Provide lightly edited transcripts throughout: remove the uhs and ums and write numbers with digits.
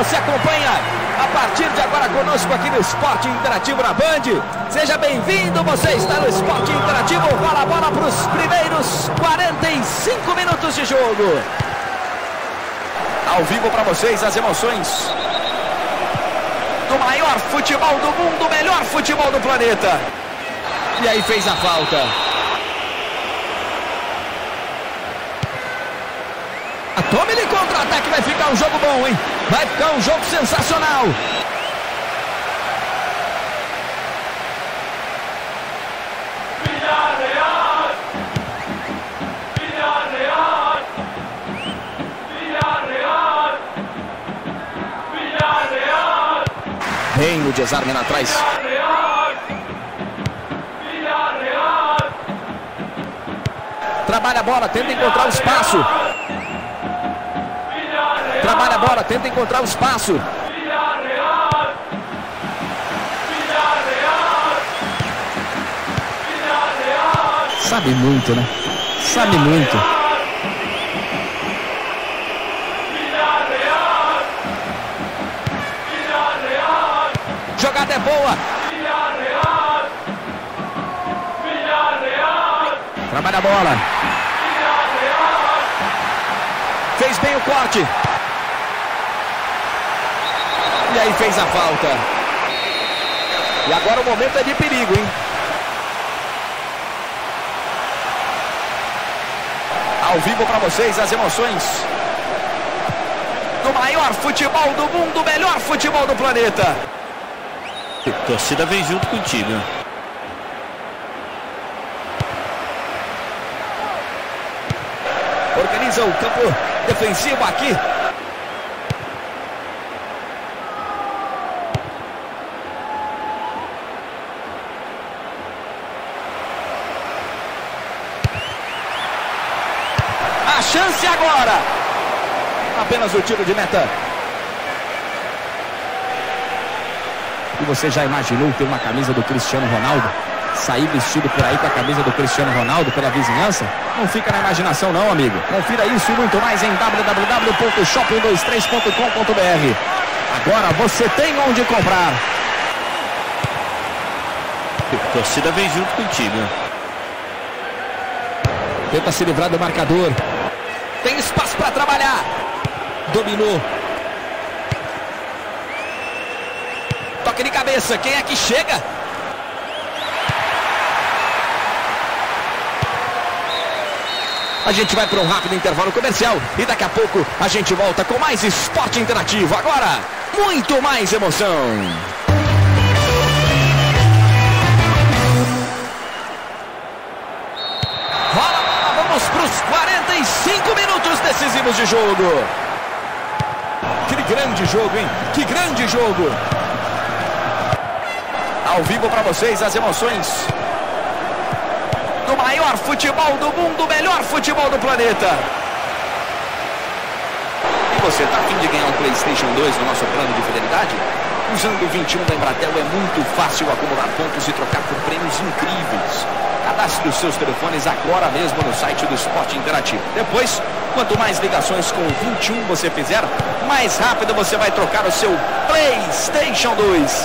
você acompanha a partir de agora conosco aqui no Esporte Interativo na Band. Seja bem-vindo, você está no Esporte Interativo. Rola a bola para os primeiros 45 minutos de jogo. Ao vivo para vocês as emoções do maior futebol do mundo, o melhor futebol do planeta. E aí fez a falta. Tome ele contra-ataque, vai ficar um jogo bom, hein? Vai ficar um jogo sensacional. Villarreal! Villarreal! Villarreal! Villarreal! Vem o desarme lá atrás. Villarreal! Villarreal! Trabalha a bola, tenta encontrar o espaço. Trabalha a bola, tenta encontrar o espaço. Villarreal! Villarreal! Villarreal! Sabe muito, né? Sabe muito. Villarreal! Villarreal! Jogada é boa. Villarreal! Villarreal! Trabalha a bola. Fez bem o corte. E aí fez a falta. E agora o momento é de perigo, hein? Ao vivo para vocês as emoções do maior futebol do mundo, o melhor futebol do planeta. A torcida vem junto contigo. Organiza o campo defensivo aqui. A chance agora. Apenas o tiro de meta. E você já imaginou ter uma camisa do Cristiano Ronaldo? Sair vestido por aí com a camisa do Cristiano Ronaldo pela vizinhança? Não fica na imaginação não, amigo. Confira isso e muito mais em www.shop123.com.br. Agora você tem onde comprar. A torcida vem junto contigo. Tenta se livrar do marcador. Tem espaço para trabalhar. Dominou. Toque de cabeça. Quem é que chega? A gente vai para um rápido intervalo comercial e daqui a pouco a gente volta com mais Esporte Interativo. Agora, muito mais emoção. Rola, vamos para os 45 minutos decisivos de jogo. Que grande jogo, hein? Que grande jogo. Ao vivo para vocês as emoções do maior futebol do mundo, o melhor futebol do planeta. E você está a fim de ganhar um PlayStation 2 no nosso plano de fidelidade? Usando o 21 da Embratel é muito fácil acumular pontos e trocar por prêmios incríveis. Cadastre os seus telefones agora mesmo no site do Esporte Interativo. Depois, quanto mais ligações com o 21 você fizer, mais rápido você vai trocar o seu PlayStation 2.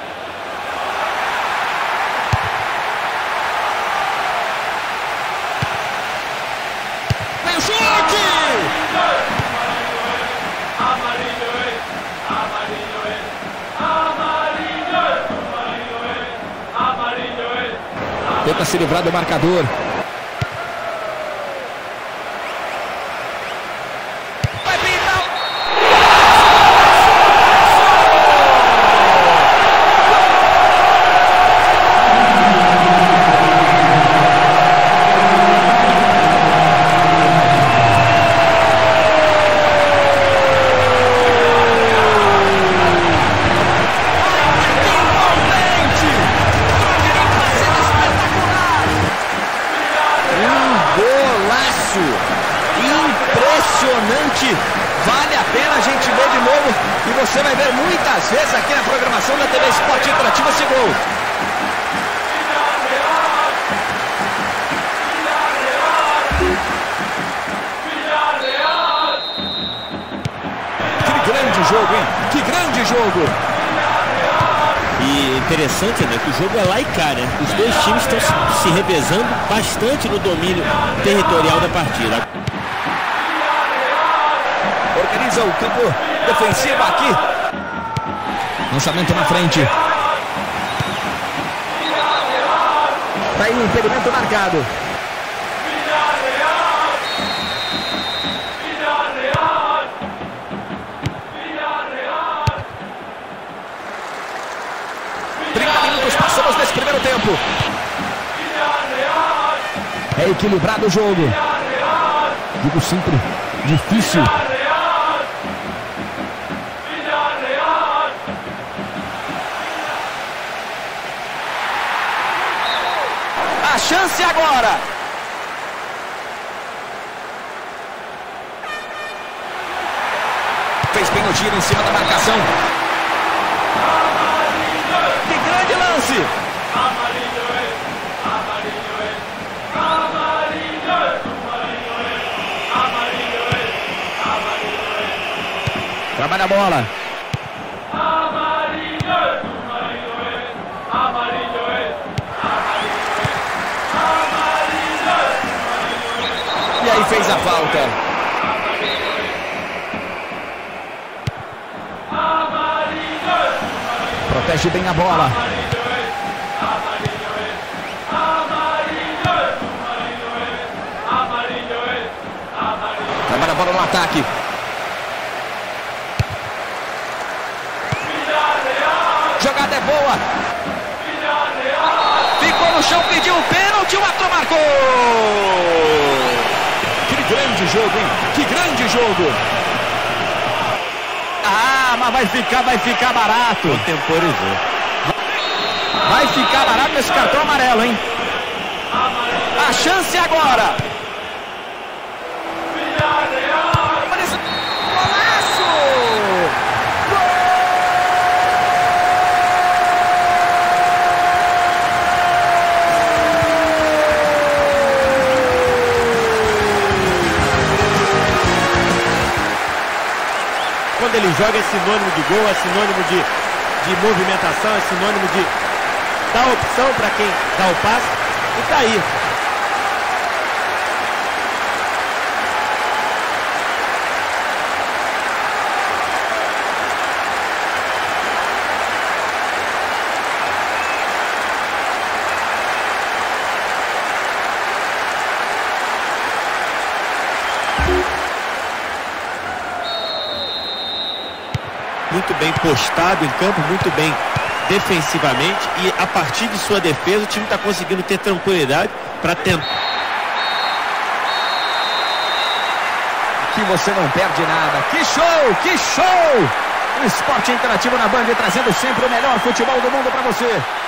Tenta se livrar do marcador. Vai pintar. Impressionante, vale a pena a gente ver de novo e você vai ver muitas vezes aqui na programação da TV Esporte Interativo esse gol. jogo, hein? Que grande jogo! E interessante, né, que o jogo é lá e cá, né? Os dois times estão se revezando bastante no domínio territorial da partida. Organiza o campo defensivo aqui. Lançamento na frente. Tá aí o impedimento marcado. Passamos nesse primeiro tempo. É equilibrado o jogo. Digo sempre, difícil. A chance agora. Fez bem o giro em cima da marcação. Lance. Trabalha a bola. E aí fez a falta. Protege bem a bola. Trabalha a bola no ataque. Jogada é boa. Ficou no chão, pediu o pênalti, o ator marcou. Que grande jogo, hein? Que grande jogo. Ah, mas vai ficar barato. Temporizou. Vai ficar barato esse cartão amarelo, hein? A chance agora. Golaço! Quando ele joga é sinônimo de gol, é sinônimo de movimentação, é sinônimo de dar opção para quem dá o passe. E tá aí. Muito bem postado em campo, muito bem defensivamente, e a partir de sua defesa o time está conseguindo ter tranquilidade para tentar. Aqui você não perde nada. Que show, que show! O Esporte Interativo na Band, trazendo sempre o melhor futebol do mundo para você.